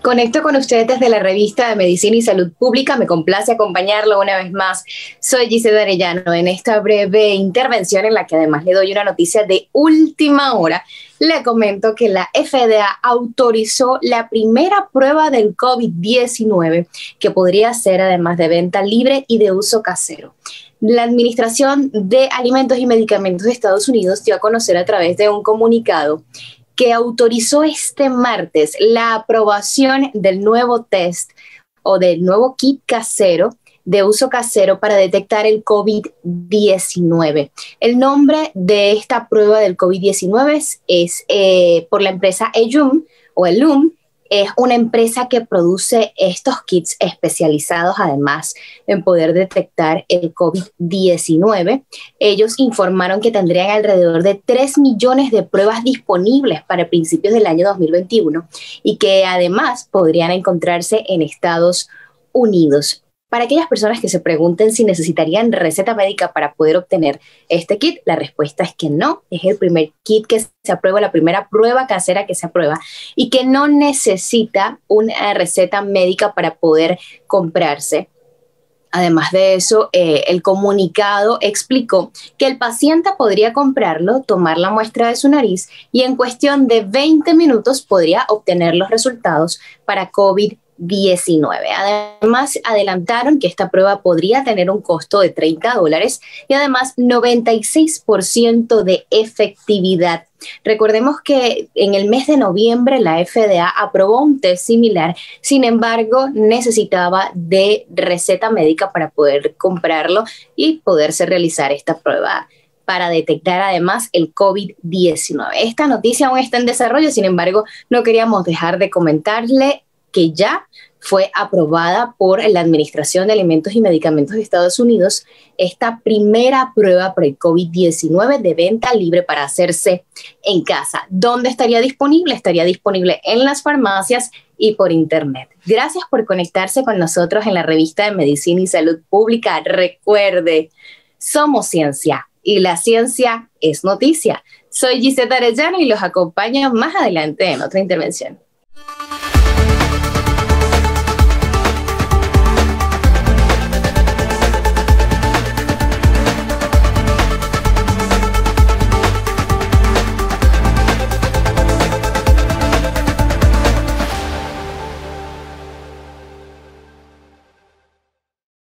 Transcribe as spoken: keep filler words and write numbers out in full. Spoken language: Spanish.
conecto con ustedes desde la revista de Medicina y Salud Pública. Me complace acompañarlo una vez más. Soy Gisela Arellano en esta breve intervención en la que además le doy una noticia de última hora. Le comento que la F D A autorizó la primera prueba del COVID diecinueve que podría ser además de venta libre y de uso casero. La Administración de Alimentos y Medicamentos de Estados Unidos dio a conocer a través de un comunicado que autorizó este martes la aprobación del nuevo test o del nuevo kit casero de uso casero para detectar el COVID diecinueve. El nombre de esta prueba del COVID diecinueve es, es eh, por la empresa Ellume o Ellume. Es una empresa que produce estos kits especializados, además, en poder detectar el COVID diecinueve. Ellos informaron que tendrían alrededor de tres millones de pruebas disponibles para principios del año dos mil veintiuno y que además podrían encontrarse en Estados Unidos. Para aquellas personas que se pregunten si necesitarían receta médica para poder obtener este kit, la respuesta es que no. Es el primer kit que se aprueba, la primera prueba casera que se aprueba y que no necesita una receta médica para poder comprarse. Además de eso, eh, el comunicado explicó que el paciente podría comprarlo, tomar la muestra de su nariz y en cuestión de veinte minutos podría obtener los resultados para COVID diecinueve. Además, adelantaron que esta prueba podría tener un costo de treinta dólares y además noventa y seis por ciento de efectividad. Recordemos que en el mes de noviembre la F D A aprobó un test similar, sin embargo, necesitaba de receta médica para poder comprarlo y poderse realizar esta prueba para detectar además el COVID diecinueve. Esta noticia aún está en desarrollo, sin embargo, no queríamos dejar de comentarle que ya fue aprobada por la Administración de Alimentos y Medicamentos de Estados Unidos esta primera prueba por el COVID diecinueve de venta libre para hacerse en casa. ¿Dónde estaría disponible? Estaría disponible en las farmacias y por internet. Gracias por conectarse con nosotros en la revista de Medicina y Salud Pública. Recuerde, somos ciencia y la ciencia es noticia. Soy Gisela Arellano y los acompaño más adelante en otra intervención.